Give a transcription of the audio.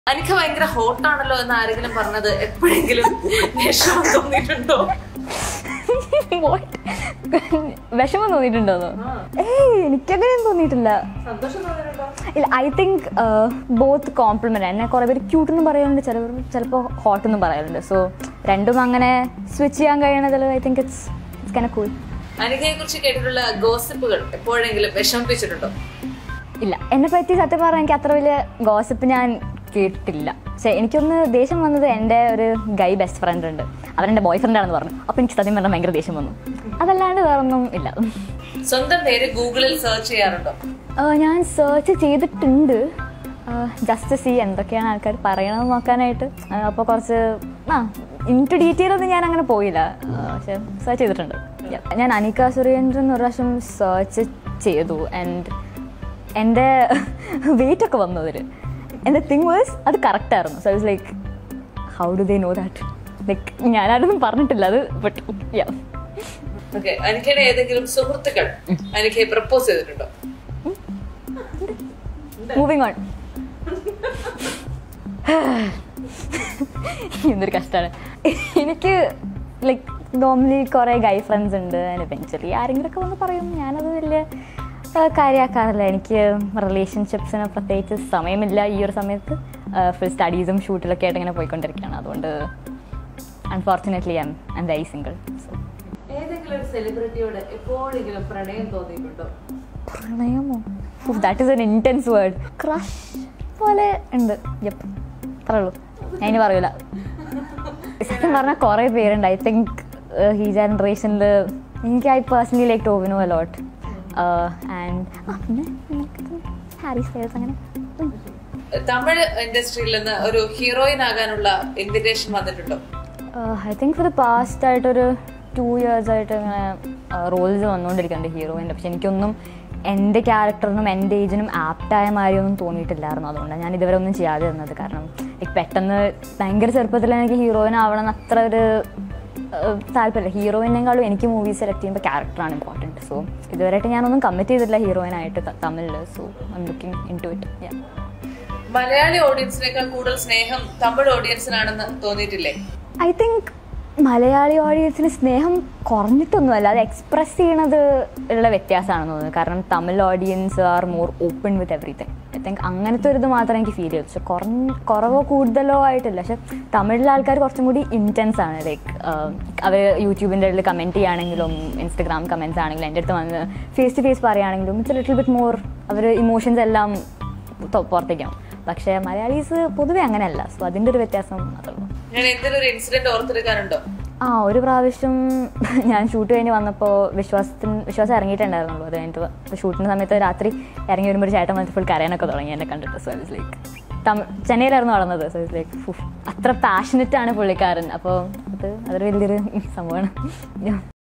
Anikha ഭയങ്കര hot ആണല്ലോ എന്ന് ആരെങ്കിലും പറഞ്ഞത് എപ്പോഴെങ്കിലും വിഷമം തോന്നിയിട്ടുണ്ടോ? വിഷമം തോന്നിയിട്ടുണ്ടോ? എനിക്കങ്ങനെയൊന്നും തോന്നിയിട്ടില്ല. ഇല്ല, ഐ തിങ്ക് ബോത്ത് കോംപ്ലിമെന്റ്. എന്നെ കുറെ പേര് ക്യൂട്ട് എന്നും പറയാറുണ്ട്, ചിലപ്പോൾ ഹോട്ട് എന്നും പറയാറുണ്ട്. സോ രണ്ടും അങ്ങനെ സ്വിച്ച് ചെയ്യാൻ കഴിയണതിൽ I think it's kind of cool. അനിഖയെ കുറിച്ച് കേട്ടിട്ടുള്ള ഗോസിപ്പുകൾ എപ്പോഴെങ്കിലും വിഷമിപ്പിച്ചിട്ടുണ്ടോ? ഇല്ല, എന്നെ പറ്റി സത്യം പറഞ്ഞാൽ എനിക്ക് അത്ര വലിയ ഗോസിപ്പ് ഞാൻ കേട്ടിട്ടില്ല. പക്ഷേ എനിക്കൊന്ന് ദേഷ്യം വന്നത് എൻ്റെ ഒരു ഗൈ ബെസ്റ്റ് ഫ്രണ്ട് ഉണ്ട്, അവരെൻ്റെ ബോയ് ഫ്രണ്ടാണെന്ന് പറഞ്ഞു. അപ്പോൾ എനിക്ക് സത്യം പറഞ്ഞാൽ ഭയങ്കര ദേഷ്യം വന്നു. അതല്ലാണ്ട് വേറൊന്നും ഇല്ല. സ്വന്തം പേര് ഗൂഗിളിൽ സെർച്ച് ചെയ്യാറുണ്ടോ? ഞാൻ സെർച്ച് ചെയ്തിട്ടുണ്ട്, ജസ്റ്റ് സീ എന്തൊക്കെയാണ് ആൾക്കാർ പറയണമെന്ന് നോക്കാനായിട്ട്. അപ്പോൾ കുറച്ച് ഇൻറ്റു ഡീറ്റെയിൽ ഒന്നും ഞാൻ അങ്ങനെ പോയില്ല, പക്ഷെ സെർച്ച് ചെയ്തിട്ടുണ്ട്. ഞാൻ അനിക്ക സുരേന്ദ്രൻ ഒരു പ്രാവശ്യം സെർച്ച് ചെയ്തു. ആൻഡ് എൻ്റെ വെയിറ്റ് ഒക്കെ വന്നു അതിൽ. ആൻഡ് ദ തിങ് വാസ് അത് കറക്റ്റായിരുന്നു. So I was like, how do they know that? Like ഞാനതൊന്നും പറഞ്ഞിട്ടില്ല അത്. But yeah. ഓക്കേ, അനിക്കയുടെ ഏതെങ്കിലും സുഹൃത്തുക്കൾ അനിക്കയെ പ്രപ്പോസ് ചെയ്തിട്ടുണ്ടോ? Moving on. എന്തൊരു കഷ്ടമാണ്. എനിക്ക് ലൈക്ക് നോർമലി കുറേ ഗൈ ഫ്രണ്ട്സ് ഉണ്ട്. ആൻഡ് എവെൻച്വലി ആരെങ്കിലുമൊക്കെ വന്ന് പറയും. ഞാനത് വലിയ കാര്യമാക്കാറില്ല. എനിക്ക് റിലേഷൻഷിപ്സിന് പ്രത്യേകിച്ച് സമയമില്ല. ഈ ഒരു സമയത്ത് ഫുൾ സ്റ്റഡീസും ഷൂട്ടിലൊക്കെ ആയിട്ട് ഇങ്ങനെ പോയിക്കൊണ്ടിരിക്കുകയാണ്. അതുകൊണ്ട് unfortunately I'm very single. ഏതെങ്കിലും ഒരു സെലിബ്രിറ്റിയോട് എപ്പോഴെങ്കിലും പ്രണയം തോന്നിയിട്ടുണ്ടോ? പ്രണയമോ? That is an intense word. Crush പോലെ ഉണ്ട്. യപ്പ്, അത്രേ ഉള്ളൂ. ഞാൻ ഇനി പറയൂല. സത്യം പറഞ്ഞാൽ കുറേ പേരുണ്ട്. ഐ തിങ്ക് ഈ ജനറേഷനിൽ എനിക്ക് I personally like Tovino a lot. And പിന്നെ ഹാരി സ്റ്റൈൽസ്. അങ്ങനെ തമിഴ് ഇൻഡസ്ട്രിയിൽ നിന്ന് ഒരു ഹീറോയിൻ ആകാനുള്ള ഇൻവിറ്റേഷൻ വന്നിട്ടുണ്ടോ? I think for the past ആയിട്ടൊരു 2 years ആയിട്ട് ഇങ്ങനെ റോൾസ് വന്നുകൊണ്ടിരിക്കുന്നുണ്ട് ഹീറോയിൻ്റെ. പക്ഷെ എനിക്കൊന്നും എൻ്റെ ക്യാരക്ടറിനും എൻ്റെ ഏജിനും ആപ്റ്റായ മാതിരിയൊന്നും തോന്നിയിട്ടില്ലായിരുന്നു. അതുകൊണ്ടാണ് ഞാൻ ഇതുവരെ ഒന്നും ചെയ്യാതെ ഇരുന്നത്. കാരണം പെട്ടെന്ന് ഭയങ്കര ചെറുപ്പത്തിൽ എനിക്ക് ഹീറോയിൻ ആവണം എന്ന് അത്ര ഒരു താല്പര്യമില്ല. ഹീറോയിനേക്കാളും എനിക്ക് മൂവി സെലക്ട് ചെയ്യുമ്പോൾ ക്യാരക്ടറാണ് ഇമ്പോർട്ടൻറ്റ്. സോ ഇതുവരെയായിട്ട് ഞാനൊന്നും കമ്മിറ്റ് ചെയ്തിട്ടില്ല ഹീറോയിനായിട്ട് തമിഴിൽ. So I'm looking into it. Malayali ഓഡിയൻസിനേക്കാൾ കൂടുതൽ സ്നേഹം തമിഴ് ഓഡിയൻസിനാണെന്ന് തോന്നിയിട്ടില്ലേ? ഐ തിങ്ക് മലയാളി ഓഡിയൻസിന് സ്നേഹം കുറഞ്ഞിട്ടൊന്നുമല്ല, അത് എക്സ്പ്രസ് ചെയ്യണത് ഉള്ള വ്യത്യാസമാണെന്ന് തോന്നുന്നു. കാരണം Tamil audience are more open with everything. I think അങ്ങനത്തെ ഒരു ഇത് മാത്രമേ എനിക്ക് ഫീൽ ചെയ്തു. പക്ഷെ കുറവോ കൂടുതലോ ആയിട്ടില്ല. പക്ഷെ തമിഴിലെ ആൾക്കാർ കുറച്ചും കൂടി ഇൻറ്റൻസ് ആണ്. ലൈക്ക് അവർ യൂട്യൂബിൻ്റെ ഉള്ളിൽ കമൻറ്റ് ചെയ്യുകയാണെങ്കിലും ഇൻസ്റ്റഗ്രാം കമൻറ്റ്സ് ആണെങ്കിലും എൻ്റെ അടുത്ത് വന്ന് ഫേസ് ടു ഫേസ് പറയുകയാണെങ്കിലും ഇറ്റ്സ് ലിറ്റിൽ ബിറ്റ് മോർ അവർ ഇമോഷൻസ് എല്ലാം പുറത്തേക്കാവും. പക്ഷേ മലയാളീസ് പൊതുവെ അങ്ങനെയല്ല. സോ അതിൻ്റെ ഒരു വ്യത്യാസം മാത്രമേ. ഒരു പ്രാവശ്യം ഞാൻ ഷൂട്ട് കഴിഞ്ഞ് വന്നപ്പോൾ വിശ്വാസം ഇറങ്ങിയിട്ടുണ്ടായിരുന്നുള്ളൂ. അത് കഴിഞ്ഞിട്ട് ഷൂട്ടിൻ്റെ സമയത്ത് രാത്രി ഇറങ്ങി വരുമ്പോൾ ഒരു ചേട്ടൻ വന്നിട്ട് ഫുൾ കരയാനൊക്കെ തുടങ്ങി എന്നെ കണ്ടിട്ട്. സോ ഇറ്റ്സ് ലൈക്ക് ചെന്നൈയിലായിരുന്നു വളർന്നത്. സോ ഇറ്റ്സ് ലൈക്ക് അത്ര പാഷനറ്റ് ആണ് പുള്ളിക്കാരൻ. അപ്പോൾ അതൊരു വലിയൊരു സംഭവമാണ്.